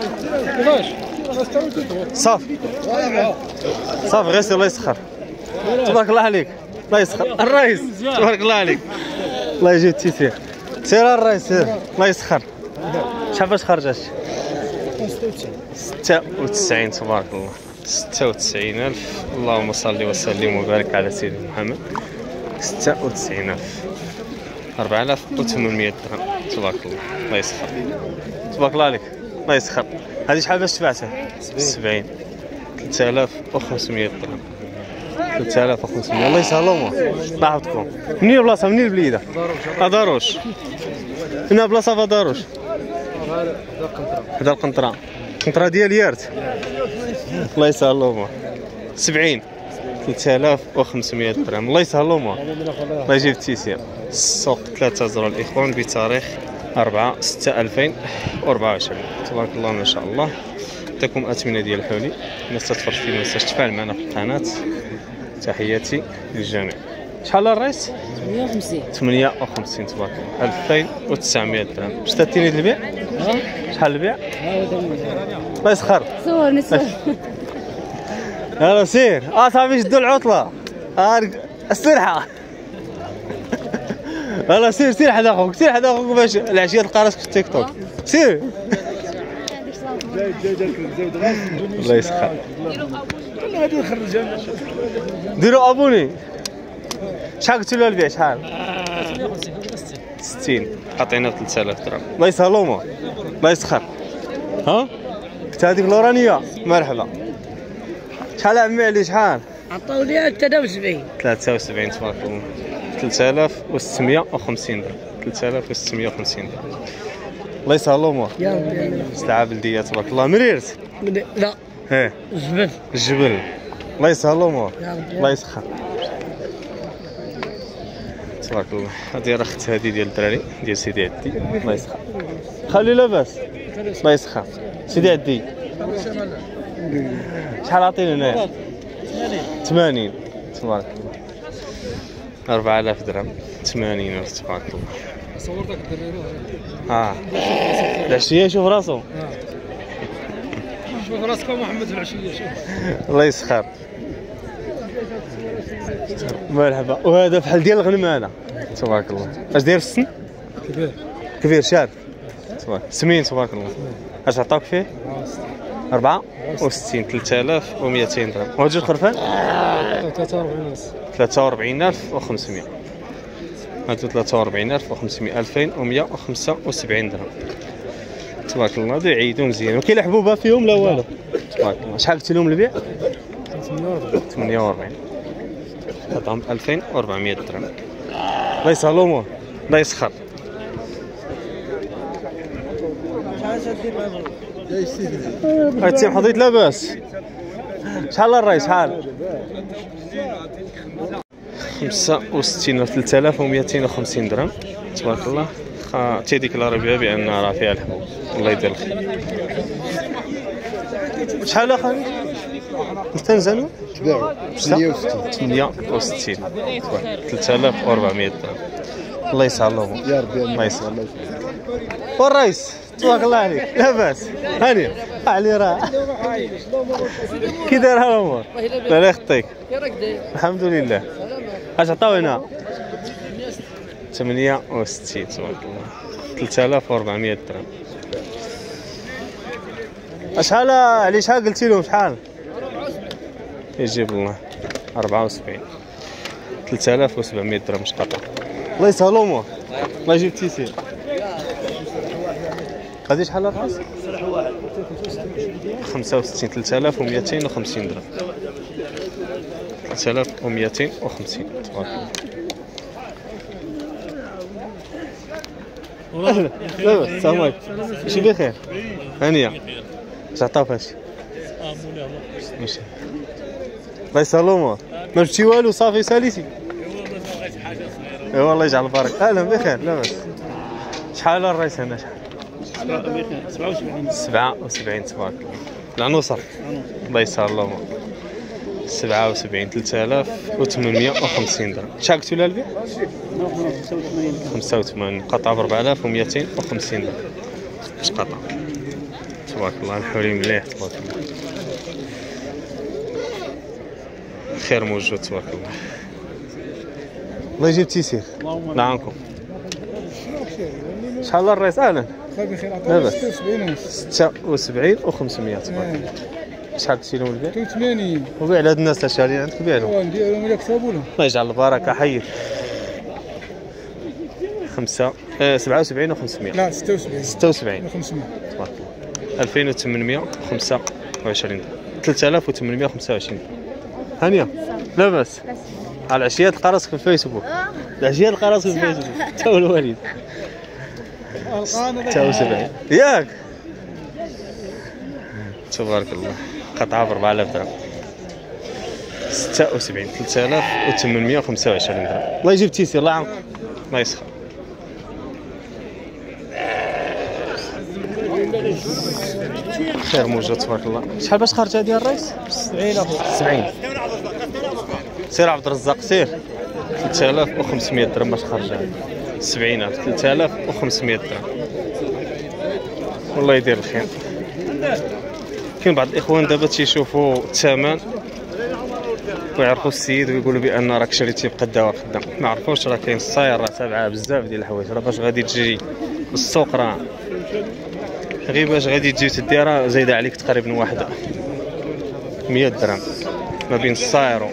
صافي صافي غير سير الله يسخر. تبارك الله عليك الله يسخر الرئيس. تبارك الله عليك الله يجيب التيسير. سير الرئيس سير الله يسخر. شحال فاش خرجت؟ 96 تبارك الله 96,000. اللهم صل وسلم وبارك على سيدنا محمد. 96,000 4,800 درهم تبارك الله الله يسخر. تبارك الله عليك الله يسخر. هذه شحال باش تبعتها؟ 70 3,500 درهم 3,500 الله يسهلهم الله يحفظكم. منين البلاصه منين البليده؟ داروش. هنا بلاصه في داروش حدا القنطره. القنطره ديال يارت الله يسهلهم. 70 3,500 درهم الله يسهلهم الله يجيب التيسير. السوق 3 زرع الاخوان بتاريخ 4/6/2024 تبارك الله ما شاء الله. يعطيكم اثمنه ديال الحولي. الناس تتفرج فينا ما تنساش تفاعل معنا في القناه. تحياتي للجميع. شحال الرئيس؟ 58 تبارك الله 2,900 درهم. شتاتيني البيع؟ شحال البيع؟ الله يسخر. صورني صور. يلا سير. صافي شدوا العطله. السرحه. يلا سير سير حدا اخوك سير حدا اخوك باش العشيه تلقى راسك في التيك توك. سير. الله يسخر. ديروا ابوني. شحال قلتوا له البيع شحال؟ 60 عطينا 3000 درهم الله يسهلهم الله يسخر. ها قلت هذيك الاورانيه مرحبا. شحال عمي علي شحال؟ عطاو لي 73 تبارك الله 3,650 درهم 3,650 درهم الله يسهلهم. يا ربي سلعه بلديه تبارك الله. مريرت؟ لا ها الجبل الله يسهلهم الله يسخر. تبارك الله. هذه راه اخت هذه ديال الدراري ديال سيدي عدي الله يسخر. خلي لاباس الله يسخر. سيدي عدي شحال عطينا هنايا؟ 80 تبارك الله 4,000 درهم 80,000 تبارك الله. صورتك الدراري العشيه يشوف راسو. شوف راسك محمد في العشيه شوف الله يسخر. مرحبا. وهذا فحال ديال الغنم هذا تبارك الله. اش داير في السن؟ كبير شاب تبارك سمين تبارك الله. اش عطاوك فيه؟ 64 3,200 درهم. وهاد جوج خرفان 43,500 هادو 43,500 2,175 درهم تبارك الله. هادو يعيدو مزيان وكاين الحبوبه فيهم لا والو تبارك الله. شحال قلت لهم البيع؟ 48 عطاهم 2,400 درهم الله يسهلهم الله يسخر. هاتي حضيت لاباس. شحال الرئيس شحال؟ 65 3,250 درهم تبارك الله. تيديكلاري بها بان راه فيها الحبوب الله يدير الخير. شحال اخر؟ مستنزلوا؟ تباعوا 68 3,400 درهم الله يسهلهم يا ربي الله يسهل. والرئيس تبارك الله عليك لاباس هاني علي راه كي دايرها الامور؟ لا يخطيك الحمد لله. اش عطاو هنا؟ 68 تبارك الله 3,400 درهم. شحال علي شحال قلتي لهم شحال؟ يجيب الله 74 3,700 درهم شقطه الله يسهلهم الله يجيب التيسير. هذه شحال الراس؟ 65 3,250 درهم 3,250 تبارك الله. لاباس السلام عليكم ماشي بخير هانيه. اش عطاو فهادشي؟ ماشي الله يسهلهم ما جبتي والو صافي ساليتي. ايوا الله يجعل البركه. اهلا بخير لاباس. شحال الرئيس هنا شحال؟ 77 تبارك الله العنوصر الله يسهلهم 77 3,850 درهم. شحال قلتوا لها البيع؟ 85 قطعه ب 4,250 درهم. اش قطعه تبارك الله الحوري مليح تبارك الله. خير موجود تبارك الله. الله يجيب تيسير. نعمكم. شحال الرئيس؟ اهلا. لاباس. 76 و500 تبارك الله. شحال قلتي لهم البيع؟ 80. وبيع لهاد الناس اللي شاريين عندك بيع لهم. ندير لهم الا كسبوا لهم. الله يجعل البركه. حيد 77 و500. لا 76. 76 500. تبارك الله. 2825 3825. هانيه لاباس. على العشيه تلقى راسك في الفيسبوك. العشيه تلقى راسك في الفيسبوك تا هو الوالد. 76 ياك تبارك الله. قطعه ب 4000 درهم. 76 3825 درهم. الله يجيب تيسير. الله يعاونك. الله يسخر. خير موجود تبارك الله. شحال باش خرج هذه الرئيس؟ 70 اخويا. 70. سير عبد الرزاق سير. 3500 درهم باش خرج هذه. 70000 3500 درهم. والله يدير الخير. كاين بعض الاخوان دابا تيشوفوا الثمن ويعرفوا السيد ويقولوا بان راك شريتي بقى الدواء خدام. ما عرفوش راه كاين الساير راه تابعه بزاف ديال الحوايج. راه باش غادي تجي للسوق راه غير باش غادي تجي تديرها زايده عليك تقريبا واحد 100 درهم ما بين الساير.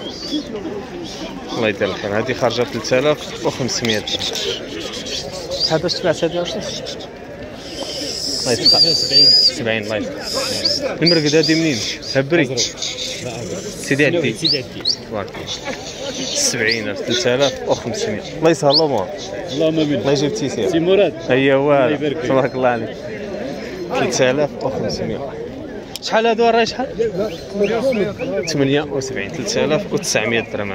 الله يدير الخير. هذه خارجه 3500 درهم. شحال باش تباع هذه الرصاص؟ الله يسخر. 70 الله يسخر. المرقد هذه منين؟ هبري سيدي عدي. تبارك الله. 70 3500. الله يسهل الامور. اللهم امين. الله يجيب تيسير. سي مراد. هيا هو تبارك الله عليك. 3500. شحال هادو الراي شحال؟ 78 3900 درهم.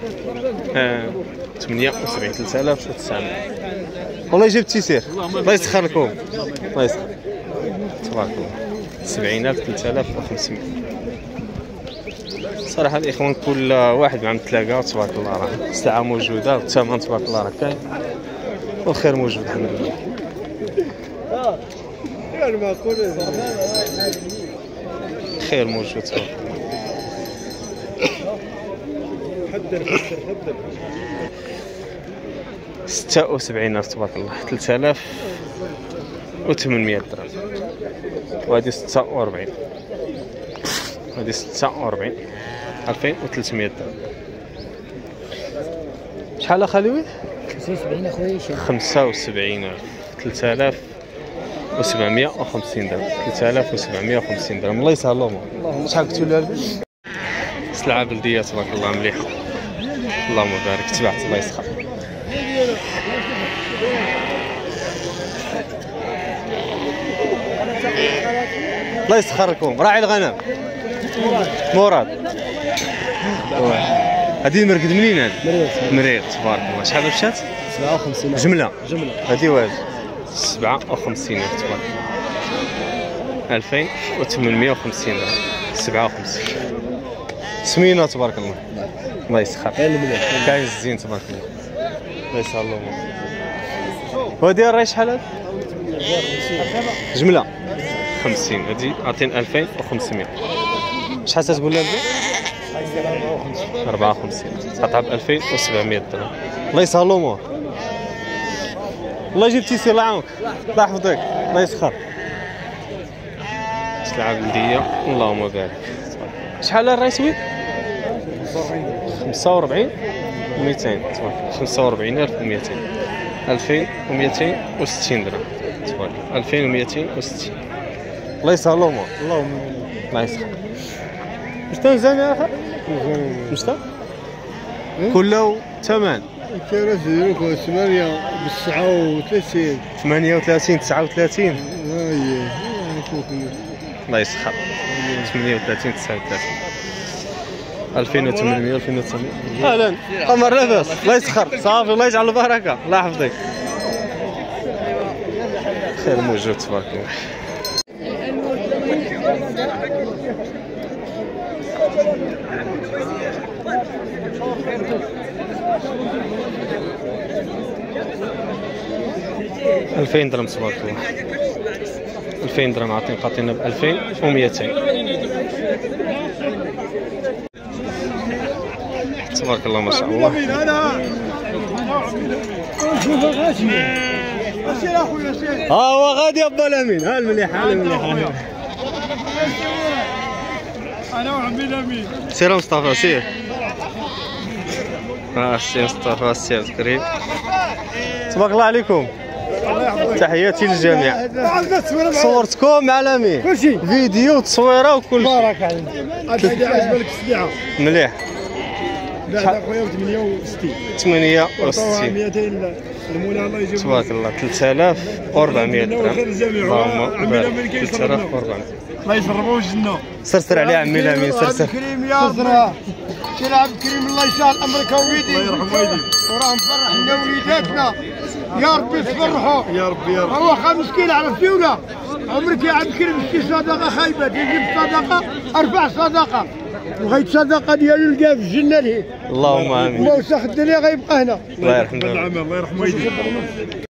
78 3900. والله يجيب تيسير. الله يسخر لكم. الله يسخر. تبارك الله. 70000 3500. صراحه الاخوان كل واحد مع متلاقى تبارك الله راه السلعه موجوده والثمن تبارك الله راه كاين والخير موجود الحمد لله. خير موجود تبارك الله. حدر 76000 تبارك الله. 3800 درهم. وهذه 46. هذه 46 2300 درهم. شحال اخويا؟ 75 اخويا. 75000 3750 درهم. 3750 درهم. الله يسهل الامور. شحال قلتوا لها البيع؟ سلعه بلديه تبارك الله مليحه. اللهم بارك. تبعت. الله يسخر. الله يسخركم. راعي الغنم مراد. هذه المرقد منين هذه؟ مريض تبارك الله. شحال مشات؟ 57 جمله. جمله. هذه واجد 57 تبارك الله. 2850 درهم. 57 سمينه تبارك الله. الله يسخر. كاين الزين تبارك الله. الله يسهل الامور. وهذه الراي شحال هذه؟ جمله 50. هذه عطين 2500. شحال تتقول لها البيع؟ 54. قطعه ب 2700 درهم. الله يسهل الامور. الله يجيب تيسير. الله يعاونك. الله يحفظك. الله يسخر. سلعه بلديه. اللهم بارك. شحال الرئيس وين؟ 45 200 تبارك. 45200. 2260 درهم تبارك. 2260. الله يسهل الامور. اللهم الله يسخر. واش تنزل يا اخي؟ واش كله ثمن؟ كان 8 ب 39. 38 39. اييه الله يسخر. 38 39. 2800 2900. اهلا قمر لاباس. الله يسخر. صافي. الله يجعل البركه. الله يحفظك. خير موجود تبارك الله. $2000 تبارك الله. 2000 درهم عاطين قاطينا ب 2200. تبارك الله ما شاء الله. ها هو غادي يا با الامين. ها المليحه المليحه. انا وعمي الامين. سير مصطفى سير. السي مصطفى السي عبد الكريم. تبارك الله عليكم. تحياتي للجميع. صورتكم مع الامين. كلشي فيديو تصويره وكل شيء. بارك عليك. هذا عجبك السبيعه. مليح. لا خويا 68. 68. 200 المولى الله يجيب. تبارك الله 3400 درهم. اللهم بارك. 3400. الله يسربوا الجنه. سرسر عليه عمي الامين سرسر. كريم يا ربي. سير عبد الكريم الله يسهل امرك ووليدي. الله يرحم والديك. وراه مفرحنا وليداتنا. يا ربي تفرحوا. يا ربي يا ربي. هو 5 كيلو عرفتي ولا؟ عمرك يا عبد الكريم شتي صدقه خايبه تجيب صدقه ارفع صدقه. بغيت صدقه ديالو لقاه في الجنه ليه. اللهم امين. وسخ الدنيا غيبقى هنا. الله يرحمه. الله يرحم والديك.